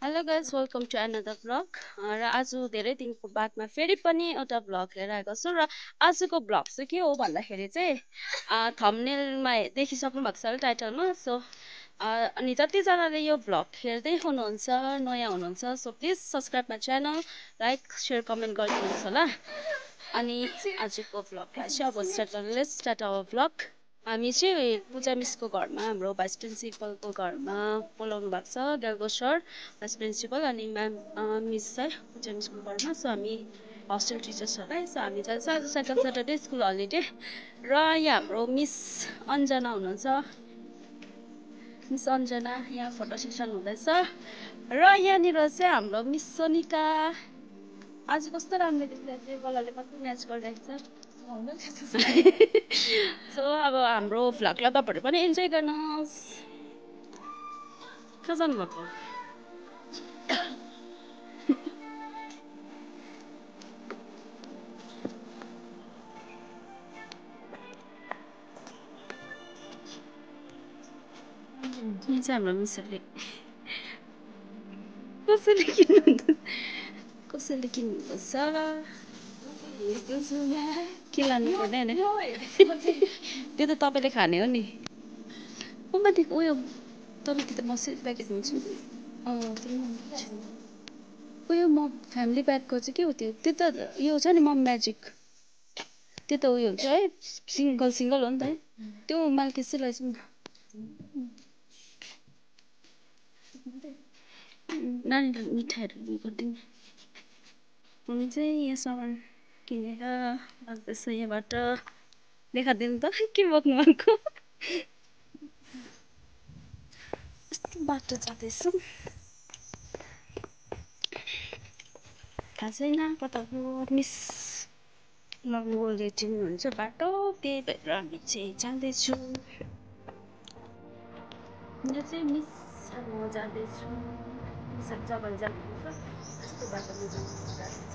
Hello guys welcome to another vlog र आज धेरै दिनको बादमा फेरि पनि एउटा भ्लग लिएर आएको छु र आजको भ्लग चाहिँ के हो भन्दाखेरि चाहिँ थम्बनेलमा देखिसक्नु भएको छ होला टाइटलमा सो अनि जतिजनाले यो भ्लग हेर्दै हुनुहुन्छ नयाँ हुनुहुन्छ so please subscribe my channel like share comment गरिदिनुहोस् होला अनि आजको भ्लगलाई चाहिँ अब स्टार्ट आवर भ्लग हामी चाहिँ पुजा मिसको घरमा हाम्रो भाइस प्रिन्सिपलको घरमा बोलाउनु भएको छ गाल्बो सर भाइस प्रिन्सिपल अनि म्याम मिस चाहिँ पुजा मिसको घरमा सो हामी हस्टेल टिचर्सहरूलाई सो हामी जान्छ आज सेकेन्ड स्याटरडे स्कुल हलिडे र यहाँ हाम्रो मिस अन्जना हुनुहुन्छ मिस अन्जना यहाँ फोटो सेसन हुँदैछ र यहाँनिर चाहिँ हाम्रो मिस सोनिका आज कस्तो राम्रो देख्दैछ चाहिँ कलरले कस्तो म्याच गरिरहेको छ सो अब हाम्रो भ्लगलाई तपाईँहरू पनि इन्जोय गर्नुहोस् कहाँ जानुभएको यहाँ चाहिँ हाम्रो मिसहरूले कसैले किन्नुहुँदैछ के लानु पर्दैन त्यो त तपाईँले खाने हो नि माथिको उयो तपाईँको त म प्याकेज हुन्छु उयो म फ्यामिली प्याकको चाहिँ के हो त्यो त्यो त यो छ नि मम म्याजिक त्यो त उयो हुन्छ है सिङ्गल सिङ्गल हो नि त है त्यो माल्के चाहिँ लैजाउँ न नानीलाई मिठाईहरू गरिदिउँ हामी चाहिँ यहाँ सामान किनेर लाग्दैछ यहाँबाट देखाइदिनु त के बोक्नु भएको यस्तो बाटो जाँदैछौँ थाहा छैन कताको मिस लग्नु लेटिङ हुन्छ बाटो त्यही भएर हामी चाहिँ जाँदैछौँ यहाँ चाहिँ मिस म जाँदैछु मिसहरू जग्गा जानुहुन्छ यस्तो बाटोमा जाँदैछ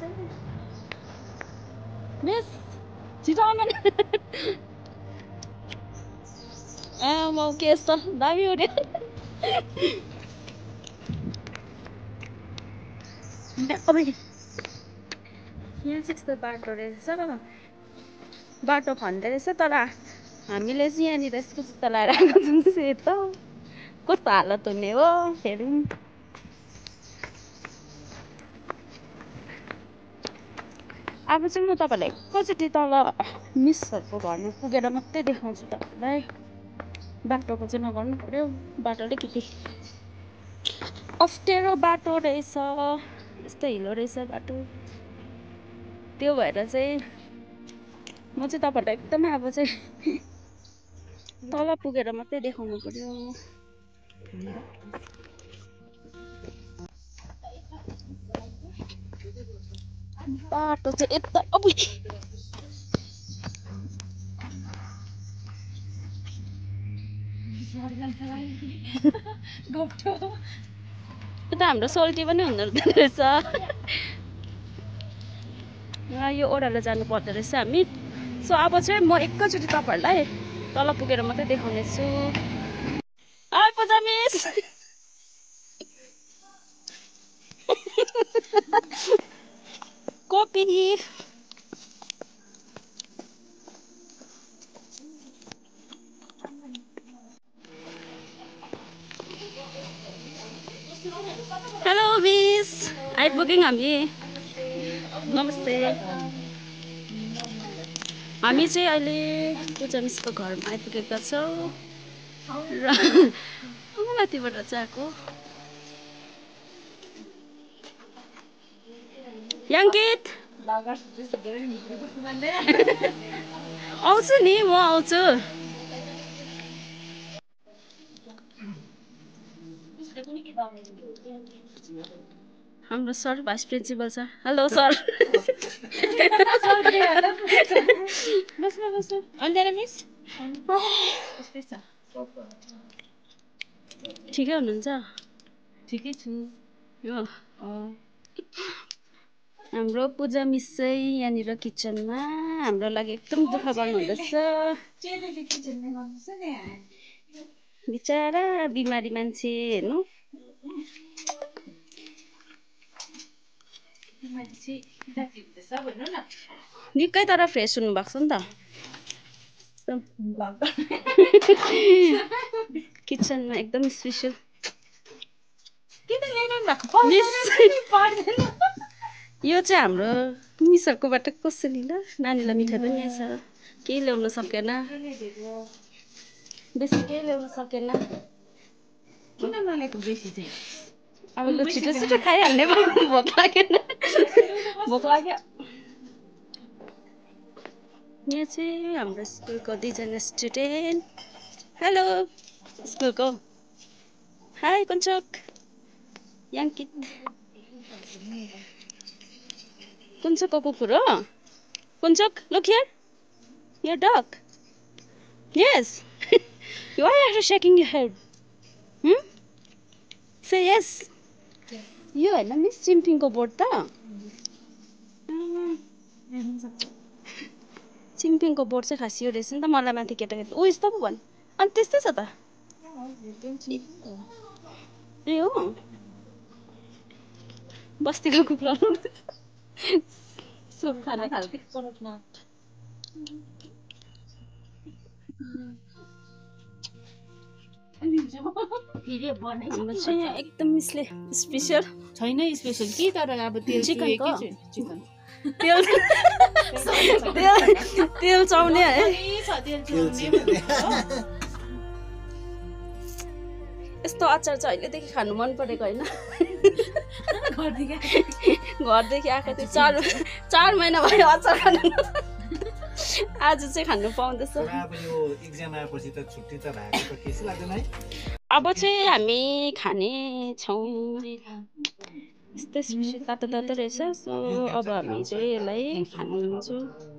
मिस छिटो आउनु न म के यस्तो दामी उठ्यो यहाँ चाहिँ यस्तो बाटो रहेछ बाटो खन्दै रहेछ तर हामीले चाहिँ यहाँनिर यस्तो जुत्ता लगाएर आएको छौँ सेतो कस्तो हालत हुने हो हेरौँ अब चाहिँ म तपाईँलाई एकैचोटि तल मिसहरूको घरमा पुगेर मात्रै देखाउँछु तपाईँलाई बाटोको चाहिँ नगर्नु पऱ्यो बाटो अलिकति अप्ठ्यारो बाटो रहेछ यस्तो हिलो रहेछ बाटो त्यो भएर चाहिँ म चाहिँ तपाईँहरूलाई एकदमै अब चाहिँ तल पुगेर मात्रै देखाउनु पऱ्यो बाटो चाहिँ यता अब यता हाम्रो सोल्टी पनि हुँदो रहेछ यो ओह्रालो जानु पर्दो रहेछ हामी सो अब चाहिँ म एकैचोटि तपाईँहरूलाई तल पुगेर मात्रै देखाउने छु Puja miss copy hello miss आइपुग्यौँ हामी नमस्ते हामी चाहिँ अहिले पूजा मिसको घरमा आइपुगेका छौँ र माथिबाट चाहिँ आएको याङ्कित आउँछु नि म आउँछु हाम्रो sir vice principal sir hello sir miss ठिकै हुनुहुन्छ ठिकै छु हाम्रो पूजा मिस चाहिँ यहाँनिर किचनमा हाम्रो लागि एकदम दुःख गर्नुहुँदैछ बिचरा बिमारी मान्छे हेर्नु निकै तर फ्रेस हुनुभएको छ नि त किचनमा एकदम स्पेसल यो चाहिँ हाम्रो मिसहरूकोबाट कसरी ल नानीलाई मिठाई पनि आएछ केही ल्याउन सकेन बेसी केही ल्याउन सकेन किन नल्याएको बेसी चाहिँ अब ल छिटो छिटो खाइहाल्ने भोक लागेन भोक लाग्यो यहाँ चाहिँ हाम्रो स्कुलको दुईजना स्टुडेन्ट हेलो स्कुलको हाई कुञ्चक याङ्कित कुञ्चकको कुकुर हो कुञ्चक look here your dog yes why are you shaking your head say yes यो होइन मिस चिम्पिङको बोर्ड त चिम्पिङको बोर्ड चाहिँ खासियो रहेछ नि त मलाई माथि केटाकेटी ऊ यस्तो पो भन् अनि त्यस्तै छ त ए हो बस्तीको कुखुरा सुप खाने खालको हाम्रो चाहिँ यहाँ एकदम मिसले स्पेसल छैन स्पेसल के तर अब तेल चिकनको चिकन तेल चाउने है यस्तो अचार चाहिँ अहिलेदेखि खानु मन परेको होइन घरदेखि आएको थियो 4 महिना भयो अचार खानु आज चाहिँ खानु पाउँदैछ अब चाहिँ हामी खाने छौँ यस्तै स्पेसल तातो तातो रहेछ सो अब हामी चाहिँ यसलाई खान्छौँ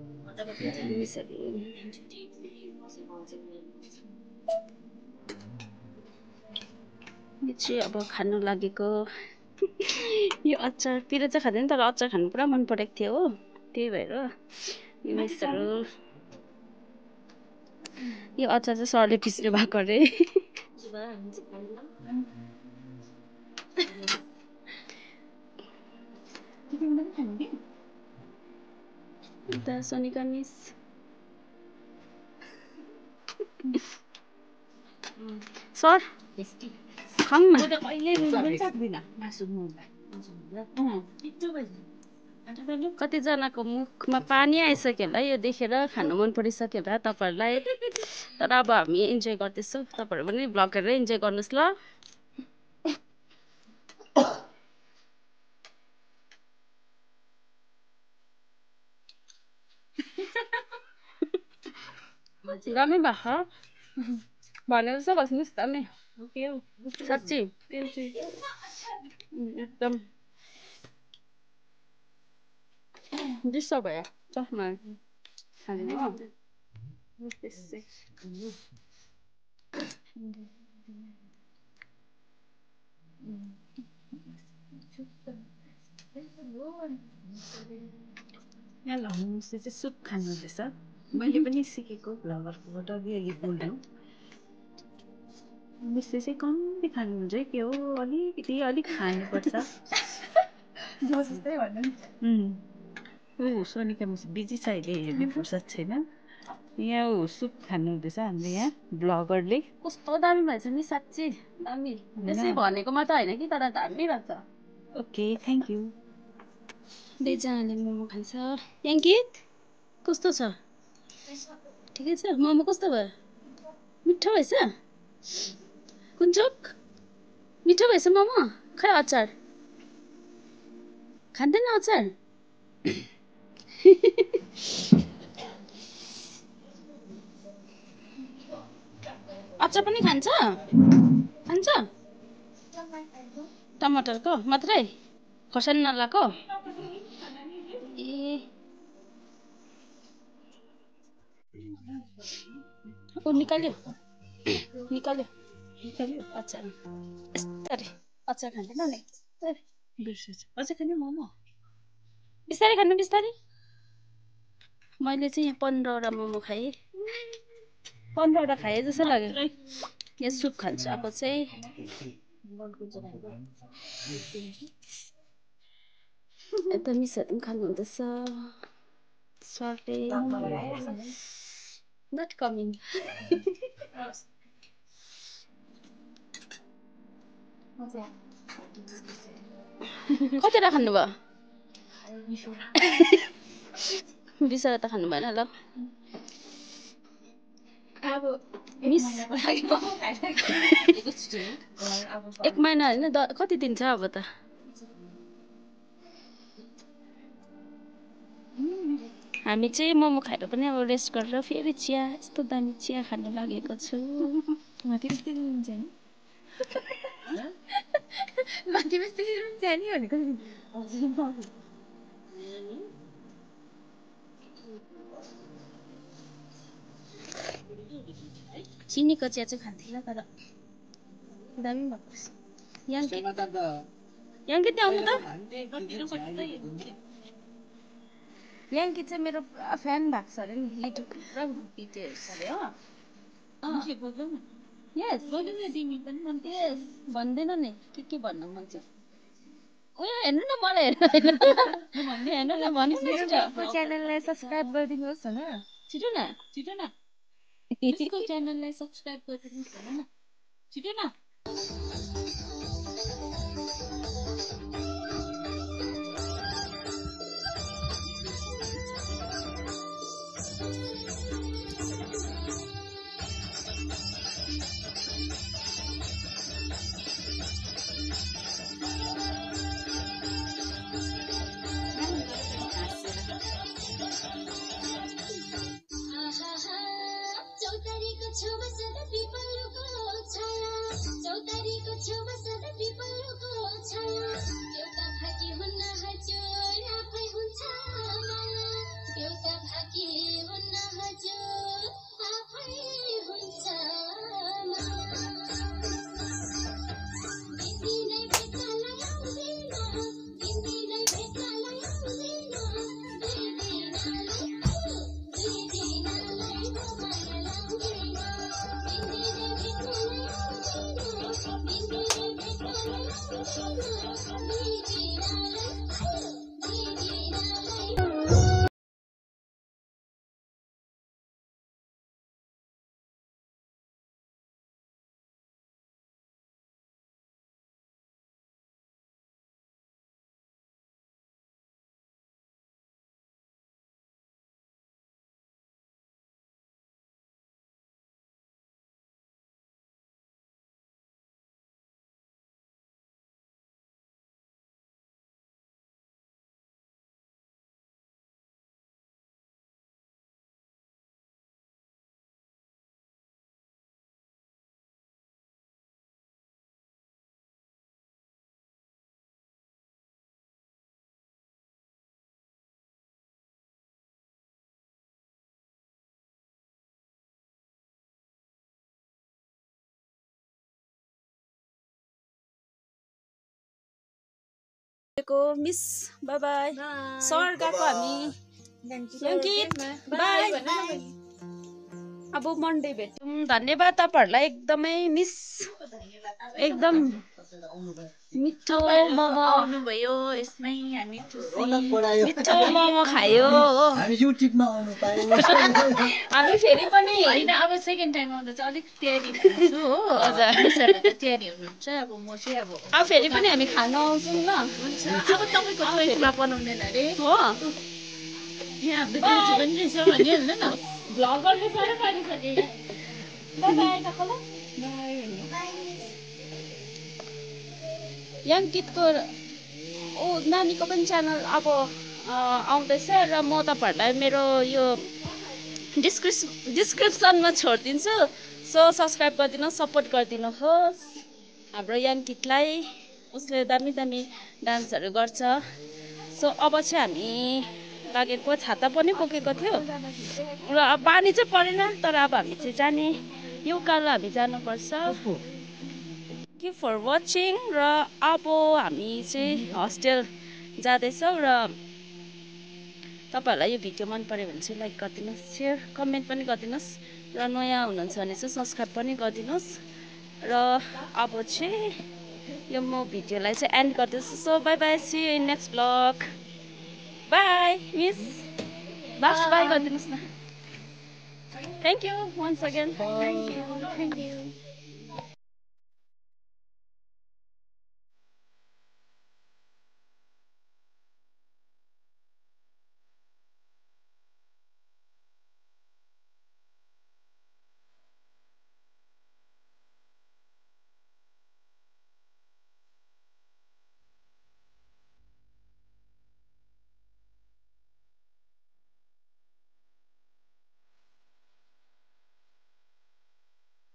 यो चाहिँ अब खानु लागेको यो अचार पिरो चाहिँ खाँदैन तर अचार खानु पुरा मन परेको थियो हो त्यही भएर यो मिसहरू यो अचार चाहिँ सरले पिस्नु भएको अरे सोनिका मिस सर कतिजनाको मुखमा पानी आइसक्यो होला यो देखेर खानु मन परिसक्यो होला तपाईँहरूलाई तर अब हामी इन्जोय गर्दैछौँ तपाईँहरू पनि भ्लग हेरेर इन्जोय गर्नुहोस् ल रामै भएको भने जस्तो बस्नुहोस् त नि साँच्ची एकदम डिस्टर्ब भयो चस्मा खाँदैन हो यहाँ होमस्टे चाहिँ सुप खानु हुँदैछ मैले पनि सिकेको भ्लगरकोबाट बोल्नु मिसले चाहिँ कम्ती खानुहुन्छ के हो अलिक खानुपर्छ सोनिका मिस बिजी छ अहिले हेर्ने फुर्सद छैन यहाँ सुप खानु हुँदैछ हाम्रो यहाँ भ्लगरले कस्तो दामी भएछ नि साँच्ची दामी त्यसै भनेको मात्र होइन कि तर दामी भएको छ ओके थ्याङ्क यू दुईजनाले मोमो खान्छ याङ्कित कस्तो छ ठिकै छ मोमो कस्तो भयो मिठो भएछ कुञ्चक मिठो भएछ मोमो खै अचार खाँदैन अचार अचार पनि खान्छ खान्छ टमाटरको मात्रै खोर्सानी नलाएको ए ऊ निकाल्यो अचार यस्तरी अचार खाँदैन नि अझै खाने मोमो बिस्तारै खानु बिस्तारै मैले चाहिँ यहाँ 15वटा मोमो खाएँ 15वटा खाएँ जस्तो लाग्यो यो सुप खान्छु अब चाहिँ यता मिसहरू पनि खानुहुँदैछ सरले नट कमिङ कतिवटा खानुभयो बिसवटा त खानु भएन ल मिस 1 महिना होइन कति दिन छ अब त हामी चाहिँ मोमो खाएर पनि अब रेस्ट गरेर फेरि चिया यस्तो दामी चिया खान लागेको छु चिनीको चिया चाहिँ खान्थिनँ तर दामी भएको याङ्कित आउनु त याङ्कित चाहिँ मेरो पुरा फ्यान भएको छ अरे नि युट्युब पुरा भिडियो हेर्छ अरे हो यस भन्दैन नि के भन्नु मन चाहिँ उयो हेर्नु न मलाई हेर्नु न भन्नुहोस् न च्यानललाई सब्स्क्राइब गरिदिनुहोस् न छिटो न च्यानललाई सब्स्क्राइब गरिदिनुहोस् न छिटो न चौतारीको छेउमा सदा पिपलको छाया चौतारीको छेउमा सदा पिपलको छाया एउटा भागी हुन्न हजुर आफै हुन्छ माया एउटा भागी हुन्न हजुर आफै हुन्छ दिदीलाई भेट्नलाई आउँदैन दिदीलाई भेट्नलाई आउँदैन मिस बाय बाय सर गएको हामी याङ्कित बाय अब मन्डे भेटौँ धन्यवाद तपाईँहरूलाई एकदमै मिस एकदम मिठो मोमो आउनुभयो यसमै हामी मिठो मोमो खायो हो हामी युट्युबमा आउनु पायौँ हामी फेरि पनि होइन अब सेकेन्ड टाइम आउँदा चाहिँ अलिक तयारी हुन्छु हो हजुर तयारी हुनुहुन्छ अब म चाहिँ अब फेरि पनि हामी खानु आउँछौँ ल हुन्छ अब तपाईँको चोइसमा बनाउँदैन अरे हो यहाँ हाम्रो दाजु पनि रहेछ भनिहाल्नु न भ्लगरले साह्रो पारिसके बाई बाई तपाईँलाई याङ्कितको नानीको पनि च्यानल अब आउँदैछ र म तपाईँहरूलाई मेरो यो डिस्क्रिप्सनमा छोडिदिन्छु सो सब्सक्राइब गरिदिनुहोस् सपोर्ट गरिदिनुहोस् हाम्रो याङ्कितलाई उसले दामी दामी डान्सहरू गर्छ सो अब चाहिँ हामी लागेको छाता पनि बोकेको थियो र पानी चाहिँ परेन तर अब हामी चाहिँ जाने यो उकालो हामी जानुपर्छ थ्याङ्क यू फर वाचिङ र अब हामी चाहिँ हस्टेल जाँदैछौँ र तपाईँहरूलाई यो भिडियो मन पऱ्यो भने चाहिँ लाइक गरिदिनुहोस् सेयर कमेन्ट पनि गरिदिनुहोस् र नयाँ हुनुहुन्छ भने चाहिँ सब्सक्राइब पनि गरिदिनुहोस् र अब चाहिँ यो म भिडियोलाई चाहिँ एन्ड गर्दैछु so bye bye see you in next blog bye miss, last bye गरिदिनुहोस् न। Thank you once again. Bye. Thank you.